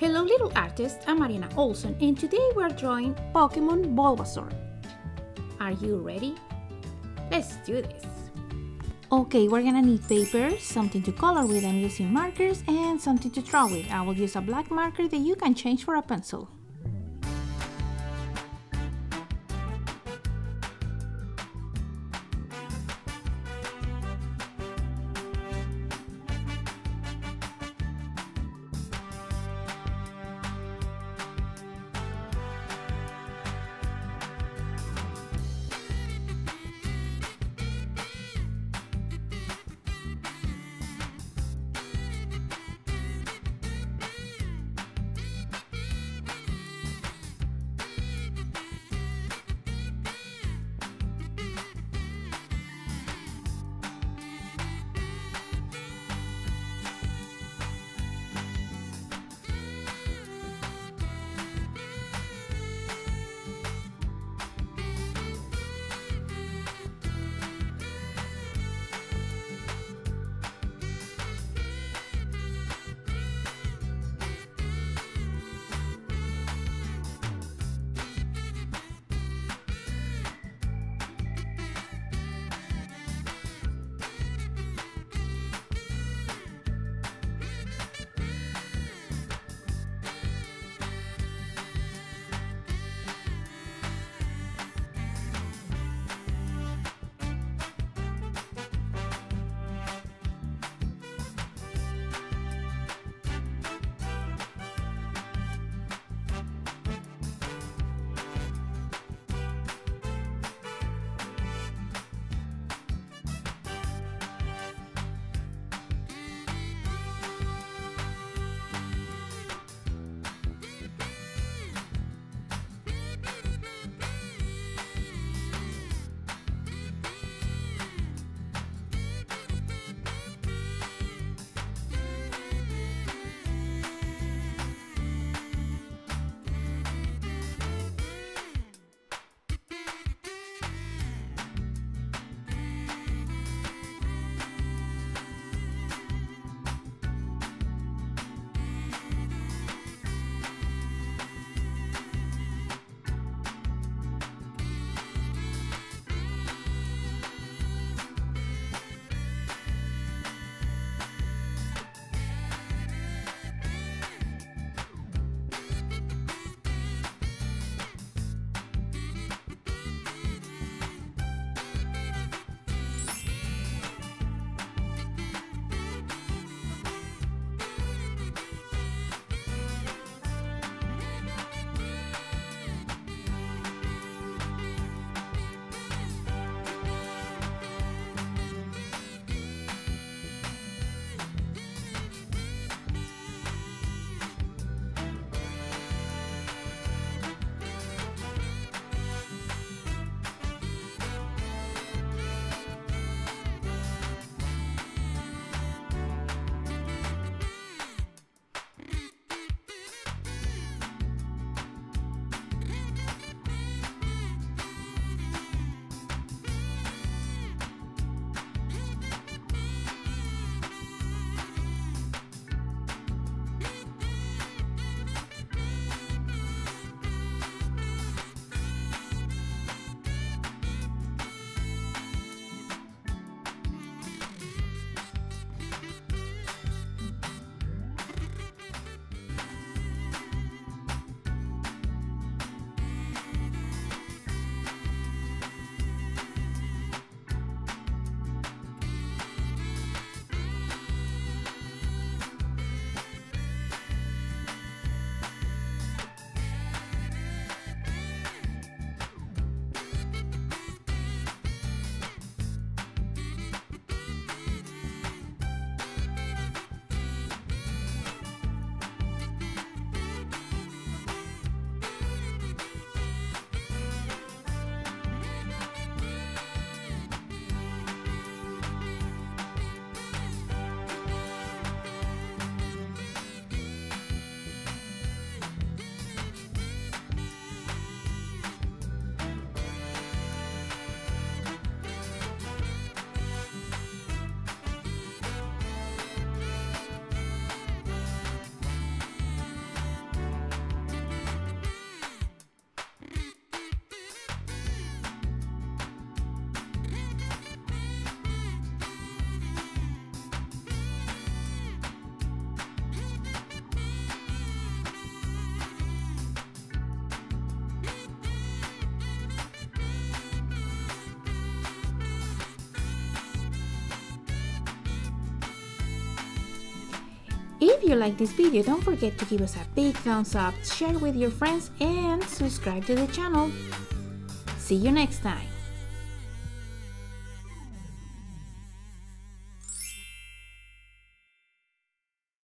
Hello little artists, I'm Marina Olson and today we're drawing Pokemon Bulbasaur. Are you ready? Let's do this! Okay, we're gonna need paper, something to color with, I'm using markers, and something to draw with. I will use a black marker that you can change for a pencil. If you like this video, don't forget to give us a big thumbs up, share with your friends, and subscribe to the channel. See you next time.